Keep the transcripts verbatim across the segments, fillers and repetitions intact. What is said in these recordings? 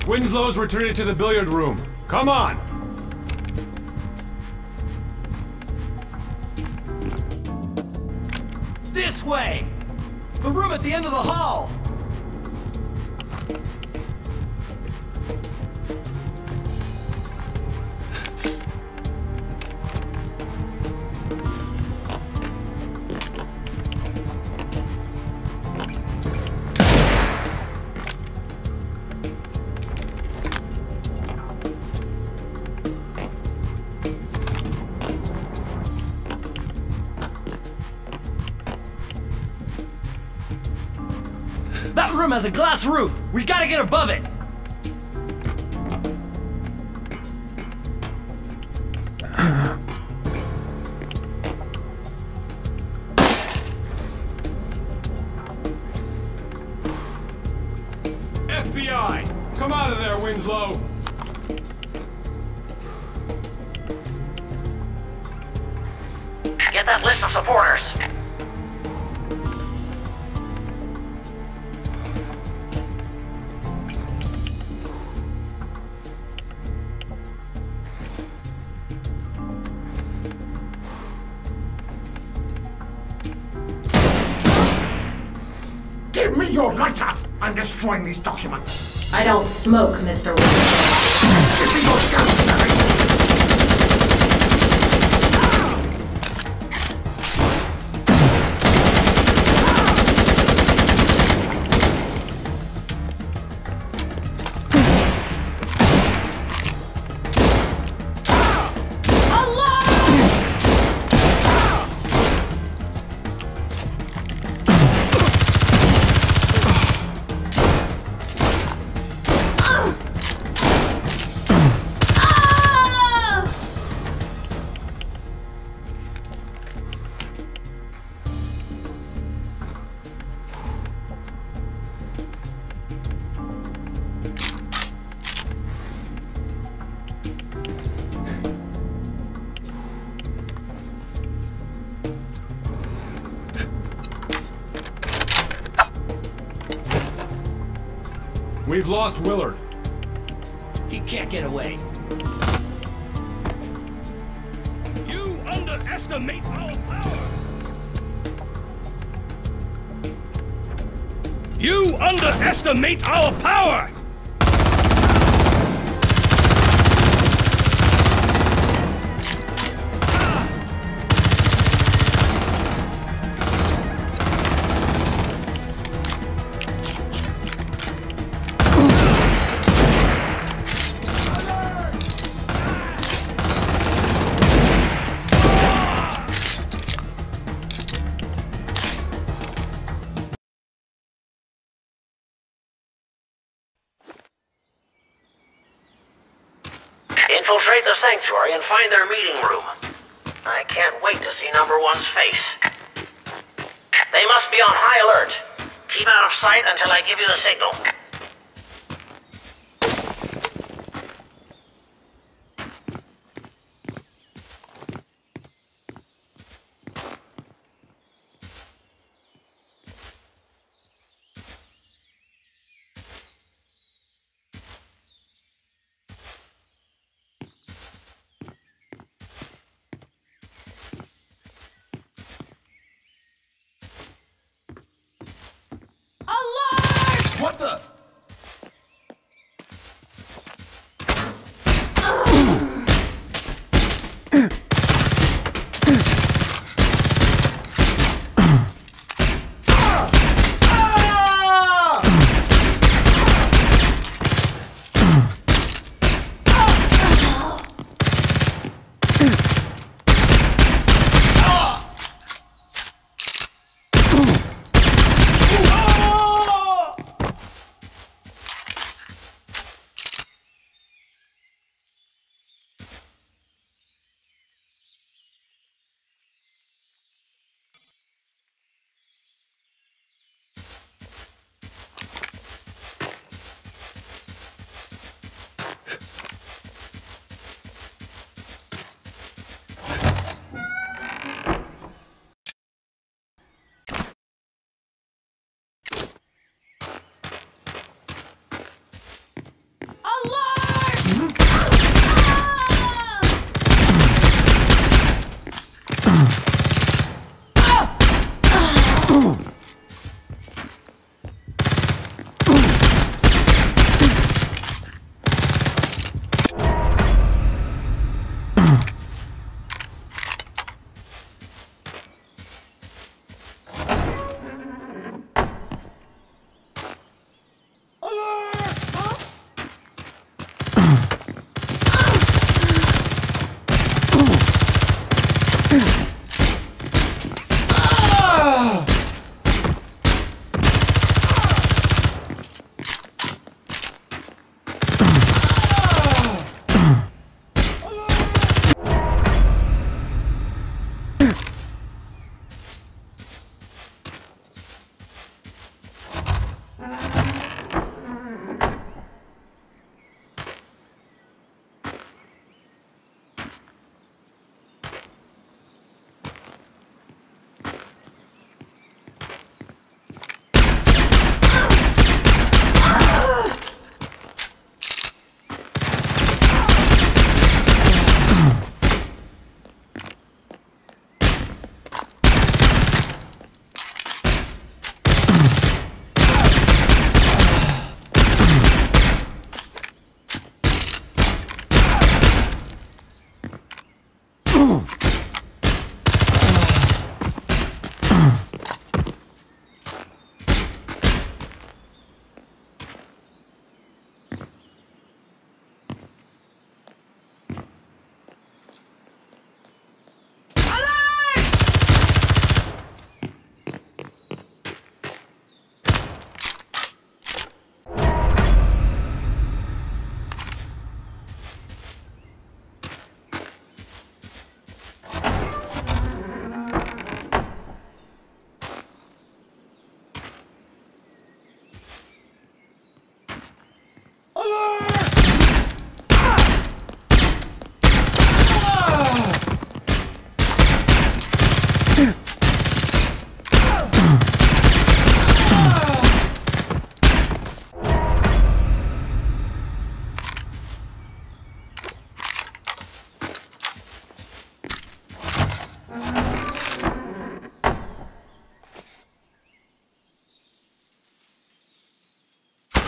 Winslow's retreated to the billiard room. Come on! This way! The room at the end of the hall! That room has a glass roof! We gotta get above it! F B I! Come out of there, Winslow! Get that list of supporters! Give me your lighter! I'm destroying these documents! I don't smoke, Mister Wilson. Give me your gun, Mary! We've lost Willard. He can't get away. You underestimate our power! You underestimate our power! Infiltrate the sanctuary and find their meeting room. I can't wait to see number one's face. They must be on high alert. Keep out of sight until I give you the signal. What the?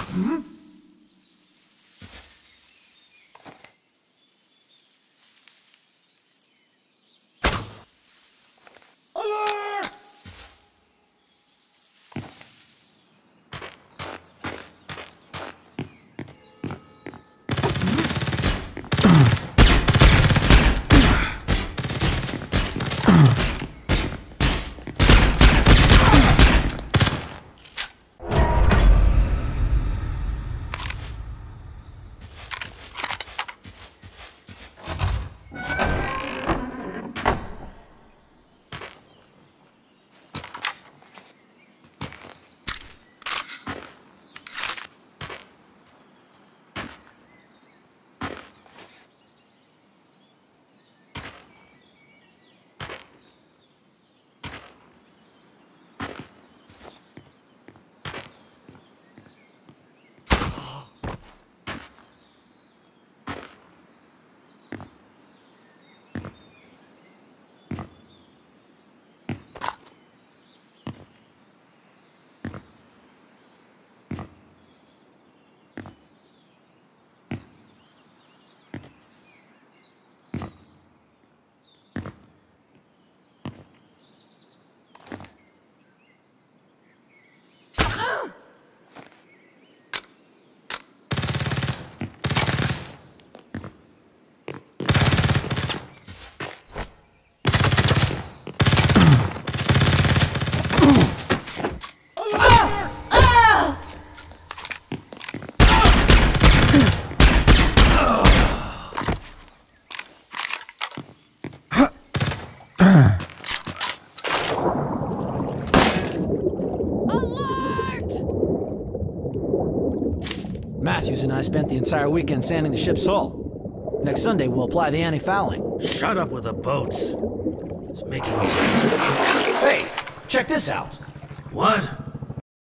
Matthews and I spent the entire weekend sanding the ship's hull. Next Sunday, we'll apply the anti-fouling. Shut up with the boats. It's making me... Hey, check this out. What?